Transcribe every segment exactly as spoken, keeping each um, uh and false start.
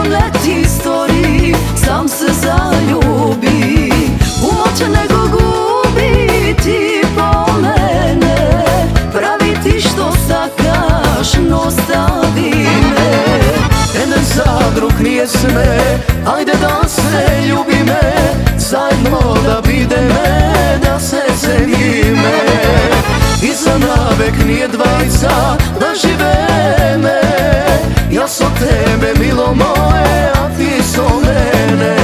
leti stori, sam se zaljubi. Umoć nego gubi ti po mene, pravi ti što sakaš, no stavi me. Jedan za drug nije sve, ajde da se ljubi me, zajedno da bide me, da se cenime. I za navek nije dvajca, da žive me. Ja sam tebe, milo moje, a ti so mene.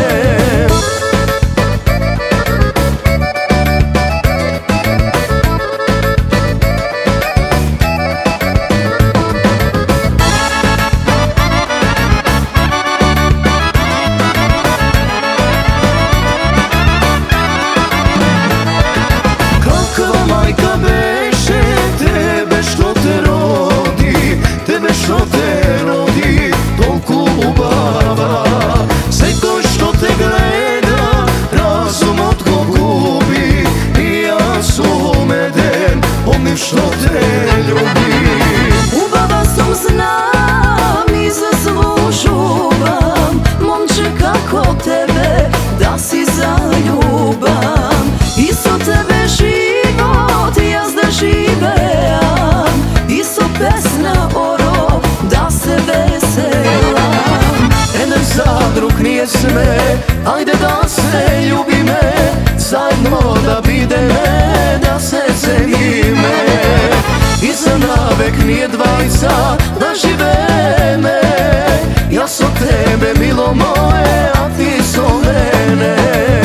Što te rodi, toliko ljubava. Sveko što te gleda, razum otko gubi. I ja sumeden, onim što te ljubi. Ljubava sam, znam i zaslužuvam, momče kako tebe, da si zaljubam. Isto tebe život, jazda živeam, isto pesna oro, da se veselam. Jedan za drug nije sve, ajde da se ljubi me, zajedno da bide me, da se cenime. I za navek nije dvajca, da žive me. Ja sam tebe, milo moje, a ti so mene.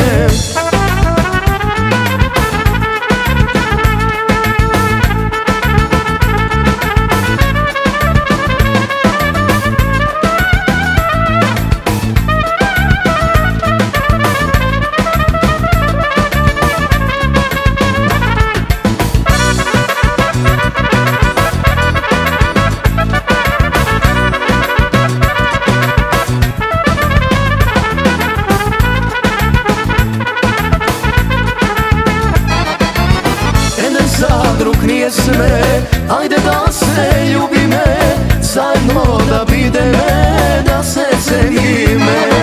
Drug nije sve, ajde da se ljubi me, zajedno da bide me, da se cenime.